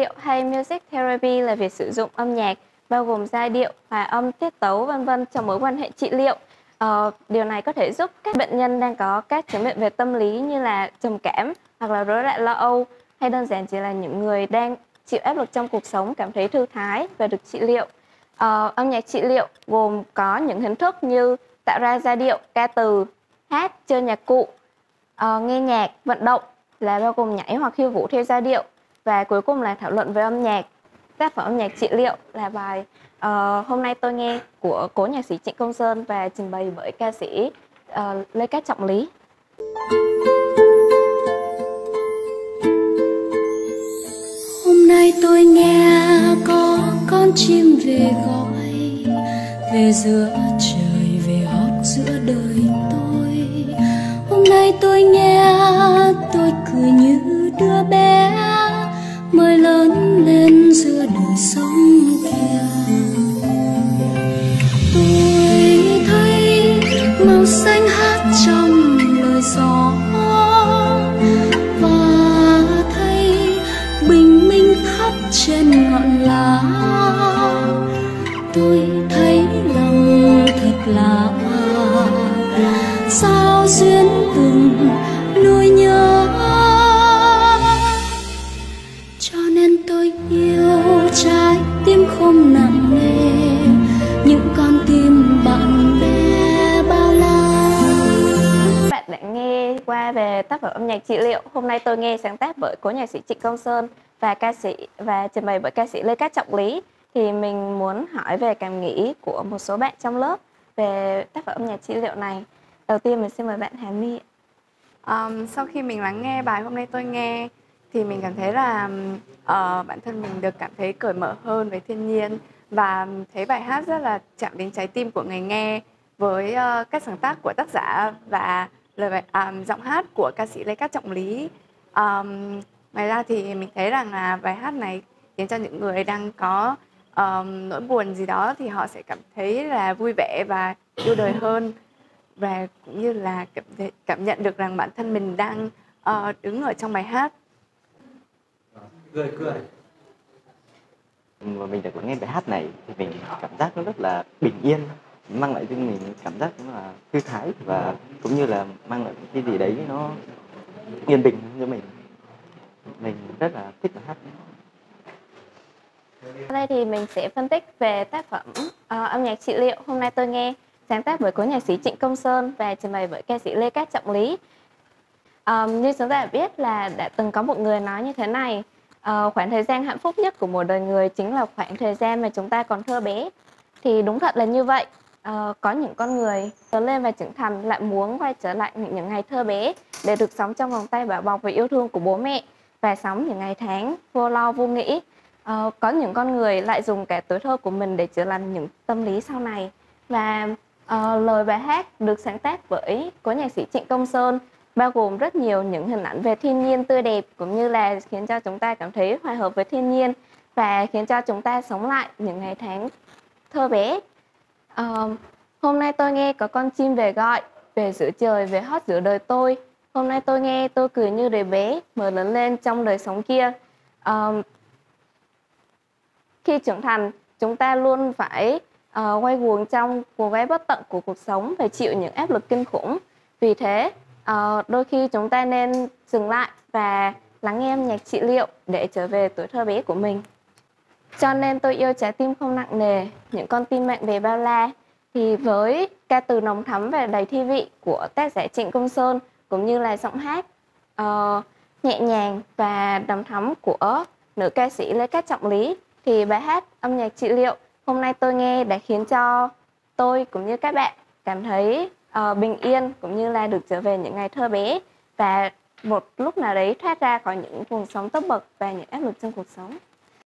liệu hay music therapy là việc sử dụng âm nhạc bao gồm giai điệu, hòa âm, tiết tấu vân vân trong mối quan hệ trị liệu. Điều này có thể giúp các bệnh nhân đang có các chứng bệnh về tâm lý như là trầm cảm hoặc là rối loạn lo âu, hay đơn giản chỉ là những người đang chịu áp lực trong cuộc sống cảm thấy thư thái và được trị liệu. Âm nhạc trị liệu gồm có những hình thức như tạo ra giai điệu, ca từ, hát, chơi nhạc cụ, nghe nhạc, vận động là bao gồm nhảy hoặc khiêu vũ theo giai điệu, và cuối cùng là thảo luận về âm nhạc. Tác phẩm âm nhạc trị liệu là bài Hôm nay tôi nghe của cố nhạc sĩ Trịnh Công Sơn và trình bày bởi ca sĩ Lê Cát Trọng Lý. Hôm nay tôi nghe có con chim về gọi, về giữa trời, về hót giữa đời tôi. Hôm nay tôi nghe tôi cười như đứa bé mới lớn lên giữa đời sống kia. Tôi thấy màu xanh hát trong lời gió, và thấy bình minh khắp trên ngọn lá. Tôi thấy lòng thật lạ, sao duyên từng nuôi nhớ, cho nên tôi yêu trái tim không nặng nề những con tim bạn bè bao la. Bạn đã nghe qua về tác phẩm âm nhạc trị liệu Hôm nay tôi nghe, sáng tác bởi cố nhạc sĩ Trịnh Công Sơn và trình bày bởi ca sĩ Lê Cát Trọng Lý. Thì mình muốn hỏi về cảm nghĩ của một số bạn trong lớp về tác phẩm âm nhạc trị liệu này. Đầu tiên mình xin mời bạn Hà My. Sau khi mình lắng nghe bài Hôm nay tôi nghe thì mình cảm thấy là bản thân mình được cảm thấy cởi mở hơn với thiên nhiên, và thấy bài hát rất là chạm đến trái tim của người nghe với các sáng tác của tác giả và giọng hát của ca sĩ Lê Cát Trọng Lý. Ngoài ra thì mình thấy rằng là bài hát này khiến cho những người đang có nỗi buồn gì đó thì họ sẽ cảm thấy là vui vẻ và yêu đời hơn, và cũng như là cảm nhận được rằng bản thân mình đang đứng ở trong bài hát. Cười. Mà mình được lắng nghe bài hát này thì mình cảm giác nó rất là bình yên, mang lại cho mình cảm giác nó là thư thái, và cũng như là mang lại cái gì đấy nó yên bình cho mình. Mình rất là thích bài hát. Ở đây thì mình sẽ phân tích về tác phẩm âm nhạc trị liệu Hôm nay tôi nghe, sáng tác bởi cố nhạc sĩ Trịnh Công Sơn và trình bày bởi ca sĩ Lê Cát Trọng Lý. Như chúng ta biết là đã từng có một người nói như thế này: khoảng thời gian hạnh phúc nhất của một đời người chính là khoảng thời gian mà chúng ta còn thơ bé. Thì đúng thật là như vậy. Có những con người lớn lên và trưởng thành lại muốn quay trở lại những ngày thơ bé để được sống trong vòng tay bảo bọc và yêu thương của bố mẹ và sống những ngày tháng vô lo vô nghĩ. Có những con người lại dùng cả tuổi thơ của mình để chữa lành những tâm lý sau này. Và lời bài hát được sáng tác bởi cố nhạc sĩ Trịnh Công Sơn bao gồm rất nhiều những hình ảnh về thiên nhiên tươi đẹp, cũng như là khiến cho chúng ta cảm thấy hòa hợp với thiên nhiên và khiến cho chúng ta sống lại những ngày tháng thơ bé. Hôm nay tôi nghe có con chim về gọi, về giữa trời, về hót giữa đời tôi. Hôm nay tôi nghe tôi cười như đứa bé mới lớn lên trong đời sống kia. Khi trưởng thành, chúng ta luôn phải quay guồng trong guồng quay bất tận của cuộc sống, phải chịu những áp lực kinh khủng. Vì thế, đôi khi chúng ta nên dừng lại và lắng nghe âm nhạc trị liệu để trở về tuổi thơ bé của mình. Cho nên tôi yêu trái tim không nặng nề, những con tim bạn bè bao la. Thì với ca từ nồng thắm và đầy thi vị của tác giả Trịnh Công Sơn, cũng như là giọng hát nhẹ nhàng và đầm thắm của nữ ca sĩ Lê Cát Trọng Lý, thì bài hát âm nhạc trị liệu Hôm nay tôi nghe đã khiến cho tôi cũng như các bạn cảm thấy bình yên, cũng như là được trở về những ngày thơ bé và một lúc nào đấy thoát ra khỏi những vùng sống tấp bậc và những áp lực trong cuộc sống.